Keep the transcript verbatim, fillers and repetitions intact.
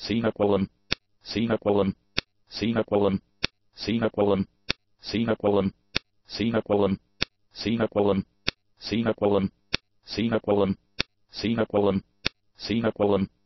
Sinaqualum, Sinaqualum, Sinaqualum, Sinaqualum, Sinaqualum, Sinaqualum, Sinaqualum, Sinaqualum, Sinaqualum, Sinaqualum, Sinaqualum,